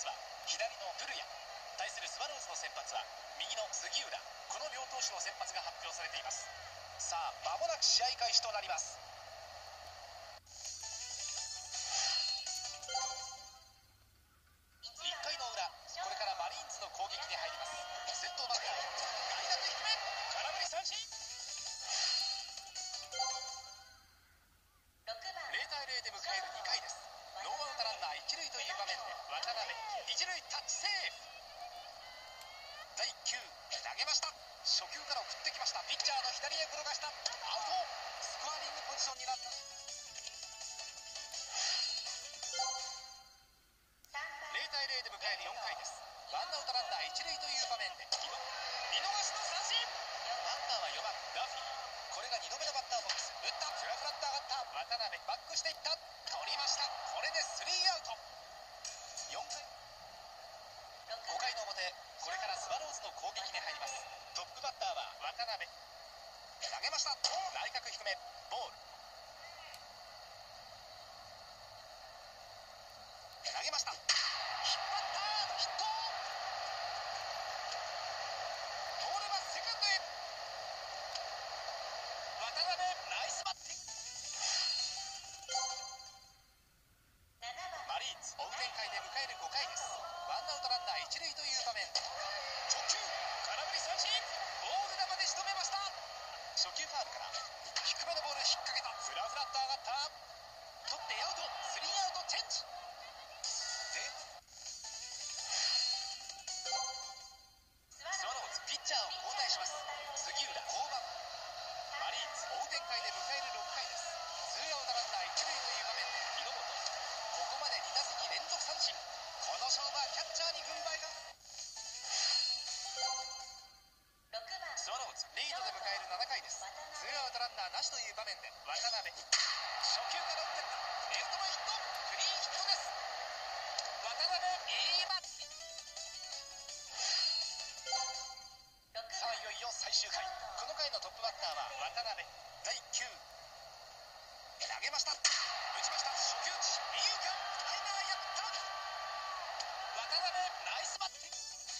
は左の古谷、対するスワローズの先発は右の杉浦。この両投手の先発が発表されています。さあ間もなく試合開始となります。1回の裏、これからマリーンズの攻撃に入ります。先頭バッター、外角低め、空振り三振。0対0で迎える2回です。ノーアウトランナー一塁という場面で渡辺、一塁タッチセーフ。第9投げました。初球から送ってきました。ピッチャーの左へ転がした、アウト。スコアリングポジションになった。0対0で迎える4回です。ワンアウトランナー一塁という場面で見逃しの三振。バッターは4番ダフィー。これが2度目のバッターボックス。打った、フラフラッと上がった渡辺、バックしていった、取りました。これでスリーアウト。4回5回の表、これからスワローズの攻撃に入ります。トップバッターは渡辺、投げました。内角低め、ボール。投げました。引っ張ったヒット。ボールはセカンドへ。渡辺、ナイスバッティング。マリーンズ追う展開で迎える5回です。ワンアウトランナー一塁という場面で直球、空振り三振。ボール球で仕留めました。初球ファウルから低めのボール引っ掛けた、フラフラッと上がった、取ってアウト。スリーアウトチェンジ。スワローズピッチャーを交代します。杉浦降板。マリーンズ追う展開で迎える6回です。ツーアウトランナー一塁という場面で猪本、ここまで2打席連続三振。この勝負はキャッチャーに軍配が。スワローズリードで迎える7回です。ツーアウトランナーなしという場面で渡辺、初球から打ってった、レフトのヒット、クリーンヒットです。渡辺、いいバッティング。さあいよいよ最終回、この回のトップバッターは渡辺。第9投げました。打ちました。初球打ち、二遊間、ライナー破った。渡辺、ナイスバッティング。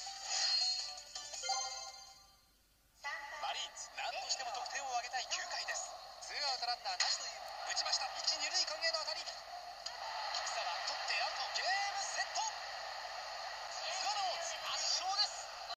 マリーンズ何としても得点を挙げたい9回です。ツーアウトランナーなしという、打ちました。一二塁間への当たり、